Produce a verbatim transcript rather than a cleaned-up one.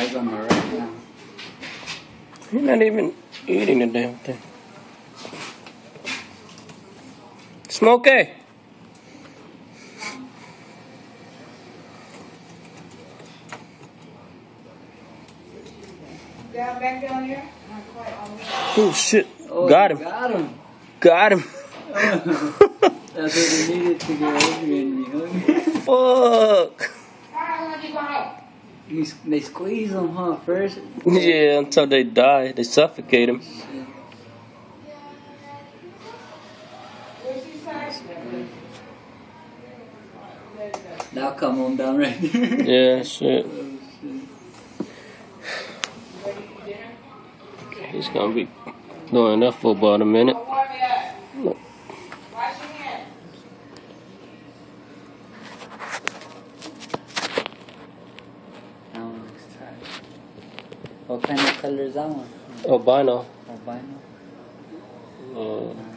eyes on her right now. You're not even eating the damn thing. Smokey! Down back down here? Not quite on me. Oh shit. Oh, got him. Got him. Got him. That's what they needed to get hungry and be hungry. Fuck. You, they squeeze them, huh, first? Yeah, until they die. They suffocate them. Now come on down right there. Yeah, shit. Oh, shit. He's gonna be doing that for about a minute. Look. That one looks tight. What kind of color is that one? Albino. Albino? Yeah.